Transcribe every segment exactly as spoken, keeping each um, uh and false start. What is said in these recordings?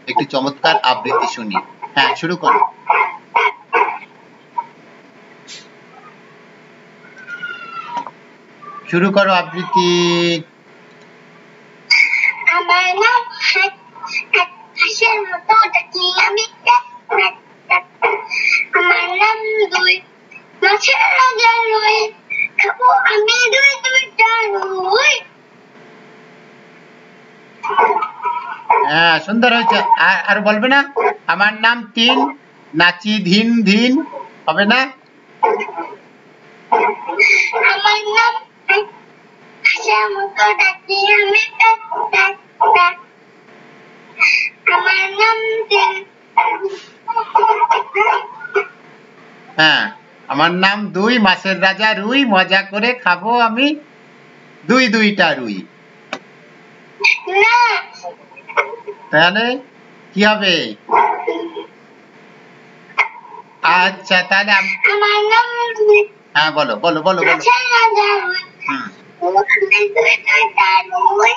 একটি চমৎকার আবৃত্তি শুনি। হ্যাঁ, শুরু করো। শুরু করো আবৃত্তি। আমার নাম হাঁসের মতো ডাকি আমি, আমার নাম দুই, মাছের রাজা রুই, খাবো আমি দুই দুইটা রুই। হ্যাঁ, সুন্দর হয়েছে। আর বলবে না আমার নাম তিন, নাচি ধিন ধিন, হবে না? আমার নাম হাঁসের মতো ডাকি আমি, আমার নাম তিন। হ্যাঁ, আমার নাম দুই, মাছের রাজা রুই, মজা করে খাবো আমি দুই দুইটা রুই। না, তাহলে কি হবে? আচ্ছা, তাহলে আমার নাম হ্যাঁ বলো বলো বলো বলো। মাছের রাজা রুই, হুম, দুই দুইটা রুই।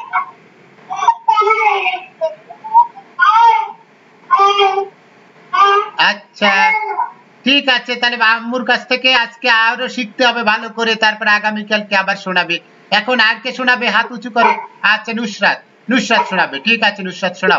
আচ্ছা, ঠিক আছে। তাহলে আম্মুর কাছ থেকে আজকে আরো শিখতে হবে ভালো করে, তারপরে আগামীকালকে আবার শোনাবে। এখন আর কে শোনাবে? হাত উঁচু করো। আচ্ছা, নুসরাত, নুসরাত শোনাবে। ঠিক আছে, নুসরাত শোনাও।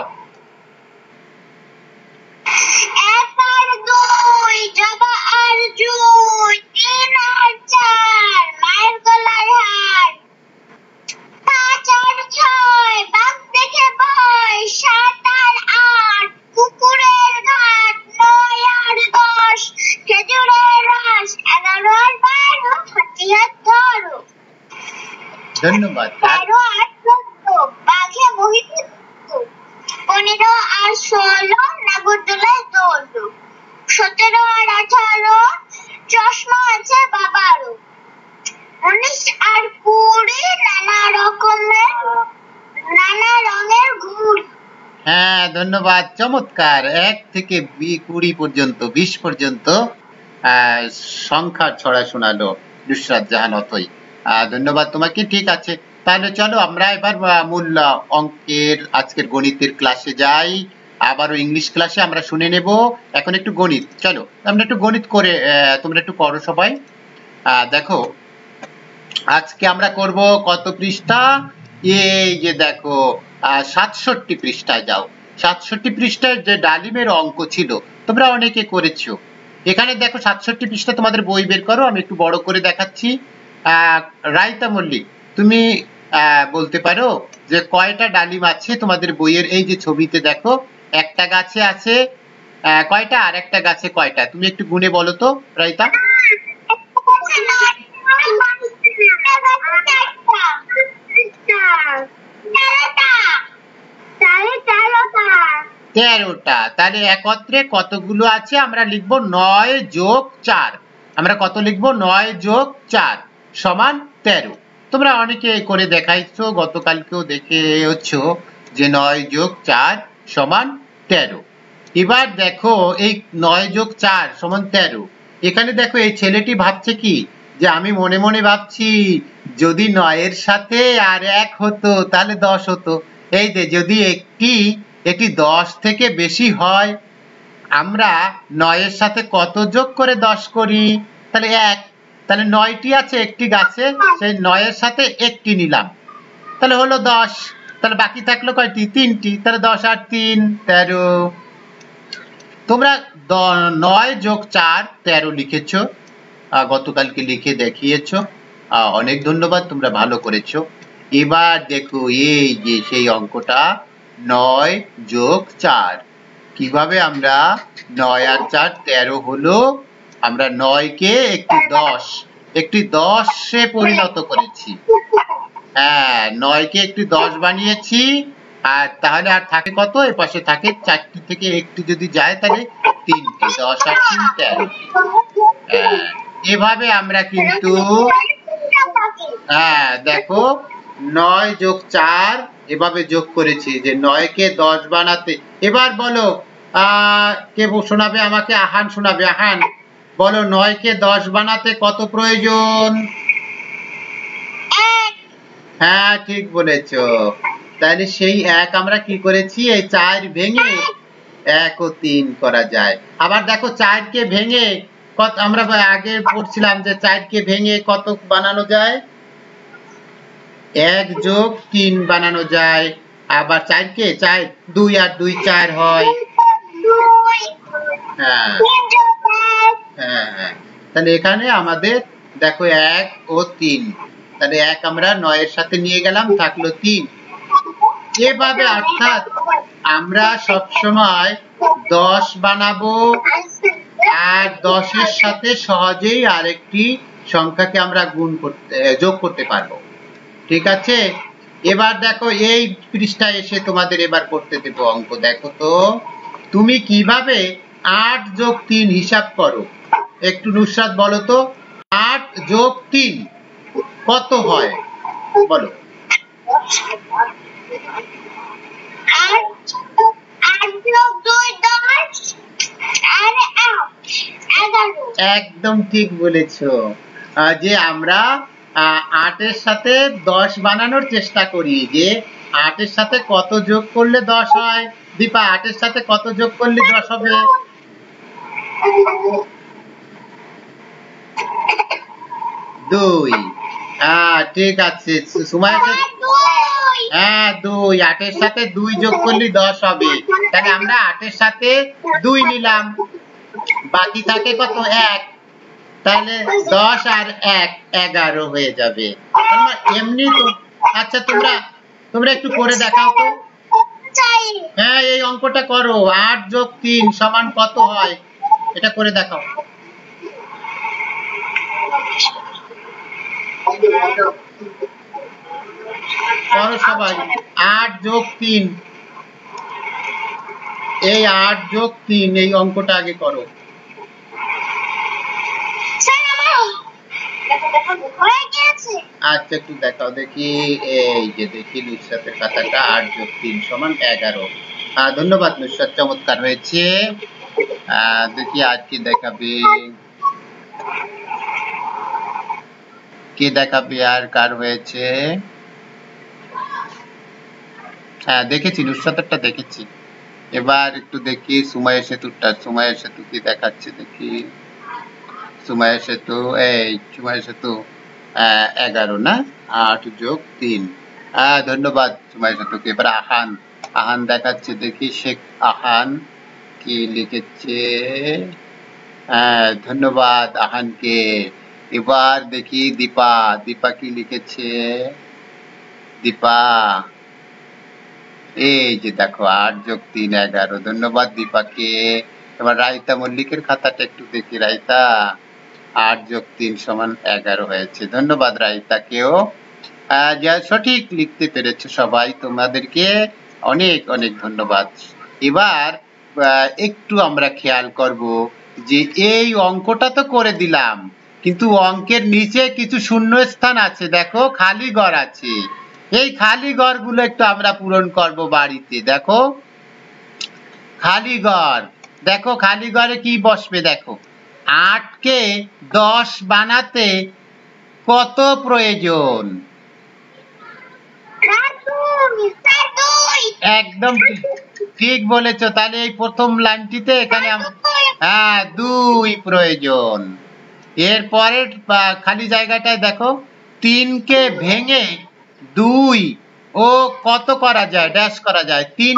এক আর দুই, জবা আর জুই, তিন আর চার, মায়ের গলার হার, পাঁচ আর ছয়, বাঘ দেখে ভয়, সাত আর আট, কুকুরের ঘাট, নয় আর দশ, খেজুরের রস, এগারো আর বারো, হাতি হাত ধরো, ধন্যবাদ। তেরো আর চোদ্দ, বাঘে মহিষের, পনেরো আর ষোলো, নাগরদোলায় দৌড়লো, সতেরো আর আঠারো, চশমা আছে বাবারও, উনিশ আর কুড়ি, নানা রকমের নানা রঙের ঘুড়ি। হ্যাঁ, ধন্যবাদ। চমৎকার। এক থেকে কুড়ি পর্যন্ত, বিশ পর্যন্ত আহ সংখ্যার ছড়া শোনালো নুসরাত জাহান অথই। আহ ধন্যবাদ তোমাকে। ঠিক আছে, তাহলে চলো আমরা এবার মূল অঙ্কের আজকের গণিতের ক্লাসে যাই। আবারও ইংলিশ ক্লাসে আমরা শুনে নেব। এখন একটু গণিত, চলো আমরা একটু গণিত করে তোমরা একটু করো সবাই। আহ দেখো, আজকে আমরা করব কত পৃষ্ঠা? এই যে দেখো, আহ সাতষট্টি পৃষ্ঠায় যাও। সাতষট্টি পৃষ্ঠায় যে ডালিমের অঙ্ক ছিল তোমরা অনেকে করেছো। এখানে দেখো সাতষট্টি পৃষ্ঠা, তোমাদের বই বের করো, আমি একটু বড় করে দেখাচ্ছি। আহ রাইতা মল্লিক, তুমি আহ বলতে পারো যে কয়টা ডালিম আছে তোমাদের বইয়ের? এই যে ছবিতে দেখো, একটা গাছে আছে আহ কয়টা, আর একটা গাছে কয়টা? তুমি একটু গুনে বলো তো রাইতা। তেরোটা। তাহলে একত্রে কতগুলো আছে? আমরা লিখবো নয় যোগ চার। আমরা কত লিখবো? নয় যোগ চার সমান তেরো। তোমরা অনেকে করে দেখাইছো, গতকালকেও দেখেছ যে নয় যোগ চার সমান তেরো। এবার দেখো এই নয় যোগ চার সমান তেরো। এখানে দেখো এই ছেলেটি ভাবছে কি, যে আমি মনে মনে ভাবছি যদি নয়ের সাথে আর এক হতো তাহলে দশ হতো। এই যে যদি একটি এটি দশ থেকে বেশি হয়, আমরা নয়ের সাথে কত যোগ করে দশ করি? তাহলে এক। তাহলে নয়টি আছে একটি গাছে, সেই নয়ের সাথে একটি নিলাম, তাহলে হলো দশ। তাহলে বাকি থাকলো কয়টি? তিনটি। তাহলে দশ আর তিন তেরো। তোমরা নয় যোগ চার তেরো লিখেছো, গতকালকে লিখে দেখিয়েছো। অনেক ধন্যবাদ, তোমরা ভালো করেছো। এবার দেখো এই যে সেই অঙ্কটা নয় যোগ চার, কিভাবে আমরা নয় আর চার তেরো হলো, আমরা নয়কে একটি দশ একটি দশে পরিণত করেছি। হ্যাঁ, নয়কে একটি দশ বানিয়েছি। আর তাহলে আর থাকে কত? এ পাশে থাকে চারটি থেকে একটি যদি যায় তাহলে তিনটি। দশ আর তিন তেরো। হ্যাঁ, এভাবে আমরা কিন্তু হ্যাঁ দেখো নয় যোগ চার এভাবে যোগ করেছি, যে নয়কে দশ বানাতে। এবার বলো আহ কে শোনাবে আমাকে? আহান শোনাবে। আহান বলো, নয়কে দশ বানাতে কত প্রয়োজন? হ্যাঁ, ঠিক বলেছো। তাহলে সেই এক আমরা কি করেছি, এই চার ভেঙে এক ও তিন করা যায়। আবার দেখো চারকে ভেঙে কত, আমরা আগে পড়ছিলাম যে চারকে ভেঙে কত বানানো যায়, এক যোগ তিন বানানো যায়। আবার চারকে চার দুই আর দুই চার হয়। হ্যাঁ হ্যাঁ হ্যাঁ তাহলে এখানে আমাদের দেখো এক ও তিন, তাহলে এক আমরা নয়ের সাথে নিয়ে গেলাম, থাকলো তিন। এভাবে অর্থাৎ আমরা সব সময় দশ বানাবো আর দশের সাথে সহজেই আরেকটি সংখ্যাকে আমরা গুণ করতে যোগ করতে পারবো। ঠিক আছে, এবার দেখো এই পৃষ্ঠায় এসে তোমাদের এবার করতে দেবো অঙ্ক। দেখো তো তুমি কিভাবে আট যোগ তিন হিসাব করো, একটু নুসরাত বলো তো, আট যোগ তিন কত হয় বলো। একদম ঠিক বলেছো, যে আমরা আটের সাথে দশ বানানোর চেষ্টা করি, যে আটের সাথে কত যোগ করলে দশ হয়। দীপা, আটের সাথে কত যোগ করলে দশ হবে? দুই। হ্যাঁ ঠিক আছে সুমাইয়া, হ্যাঁ দুই, আটের সাথে দুই যোগ করলে দশ হবে। তাহলে আমরা আটের সাথে দুই নিলাম, বাকি থাকে কত, এক। তাহলে দশ আর এক এগারো হয়ে যাবে। এমনি তো আচ্ছা তোমরা তোমরা একটু করে দেখাও তো। হ্যাঁ এই অঙ্কটা করো, আট যোগ তিন সমান কত হয়, এটা করে দেখাও। করো সবাই, আট যোগ তিন, এই আট যোগ তিন এই অঙ্কটা আগে করো। আচ্ছা একটু দেখাও দেখি, এই যে দেখি নুসরাতের খাতাটা, আট যোগ তিন সমান এগারো। ধন্যবাদ নুসরাত, চমৎকার হয়েছে। দেখি আর কি দেখাবে, কে দেখাবে আর কার হয়েছে। হ্যাঁ দেখেছি নুসরাতেরটা দেখেছি। এবার একটু দেখি সুমাইয়া সেতুরটা, সুমাইয়া সেতু কি দেখাচ্ছে দেখি। সুমাইয়া সেতু, এই সুমাইয়া সেতু এগারো না, আট যোগ তিন। হ্যাঁ ধন্যবাদ সুমাইয়া সেতুকে। এবার আহান, আহান দেখাচ্ছে দেখি, শেখ আহান কি লিখেছে। হ্যাঁ ধন্যবাদ আহানকে। এবার দেখি দীপা, দীপা কি লিখেছে। দীপা, এই যে দেখো আট যোগ তিন এগারো, ধন্যবাদ দীপাকে। এবার রাইতা মল্লিকের খাতাটা একটু দেখি, রাইতা আট যোগ তিন সমান এগারো হয়েছে, ধন্যবাদ রাইতাকেও। যা সঠিক লিখতে পেরেছো সবাই, তোমাদেরকে অনেক অনেক ধন্যবাদ। এবার একটু আমরা খেয়াল করব যে এই অঙ্কটা তো করে দিলাম, কিন্তু অঙ্কের নিচে কিছু শূন্য স্থান আছে, দেখো খালি ঘর আছে। এই খালি ঘরগুলো একটু আমরা পূরণ করব বাড়িতে। দেখো খালি ঘর, দেখো খালি ঘরে কি বসবে, দেখো আটকে দশ বানাতে কত প্রয়োজন? একদম ঠিক বলেছো। তাহলে এই প্রথম লাইনটিতে এখানে হ্যাঁ দুই প্রয়োজন। এর পরের খালি জায়গাটায় দেখো তিনকে ভেঙে দুই ও কত করা যায়, ড্যাশ করা যায়, তিন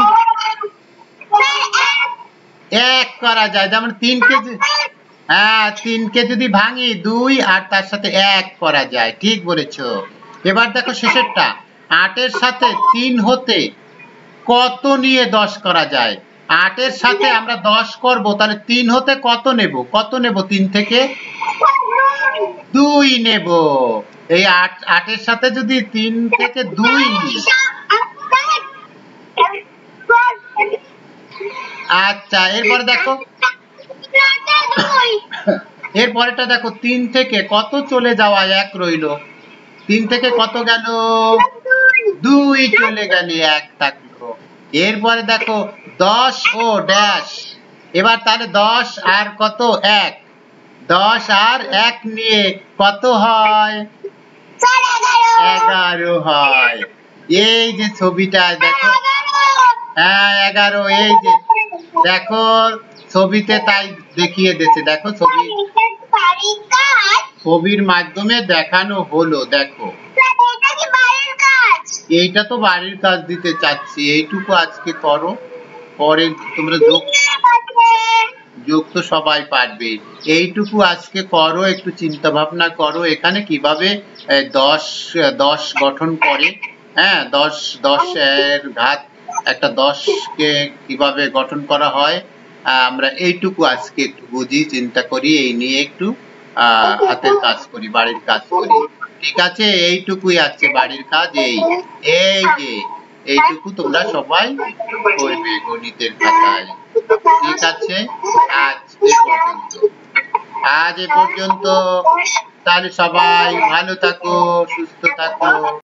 এক করা যায়। যেমন তিনকে হ্যাঁ তিনকে যদি ভাঙি দুই আর তার সাথে এক করা যায়, ঠিক বলেছো। এবার দেখো শেষেরটা, আটের সাথে তিন হতে কত নিয়ে দশ করা যায়। আটের সাথে আমরা দশ করব, তাহলে তিন হতে কত নেব, কত নেব, তিন থেকে দুই নেব। এই আট আটের সাথে যদি তিন থেকে দুই নিই, আচ্ছা এরপরে দেখো, এরপরেটা দেখো তিন থেকে কত চলে যাওয়া এক রইল, তিন থেকে কত গেল, দুই চলে গেল, এক থাকলো। এরপরে দেখো দশ ও ড্যাশ, এবার তাহলে দশ আর কত, এক, দশ আর এক নিয়ে কত হয়, এগারো হয়। এই যে ছবিটা দেখো, হ্যাঁ এগারো, এই যে দেখো ছবিতে তাই দেখিয়ে দিয়েছে, দেখো ছবি বাড়ির কাজ, ছবির মাধ্যমে দেখানো হলো। দেখো এটা কি বাড়ির কাজ? এইটা তো বাড়ির কাজ দিতে চাচ্ছি, এইটুকু আজকে করো, পরে তোমরা যোগ যোগ তো সবাই পারবে, এইটুকু আজকে করো, একটু চিন্তা ভাবনা করো এখানে কিভাবে আহ, দশ দশ গঠন করে, হ্যাঁ দশ দশ এর ঘাত একটা দশকে কিভাবে গঠন করা হয়, আহ, আমরা এইটুকু আজকে একটু বুঝি, চিন্তা করি, এই নিয়ে একটু আহ হাতের কাজ করি, বাড়ির কাজ করি। ঠিক আছে, এইটুকুই আছে বাড়ির কাজ। এই এই যে এইটুকু তোমরা সবাই করবে গণিতের খাতায়। ঠিক আছে, আজ এ পর্যন্ত, আজ এ পর্যন্ত। তাহলে সবাই ভালো থাকো, সুস্থ থাকো।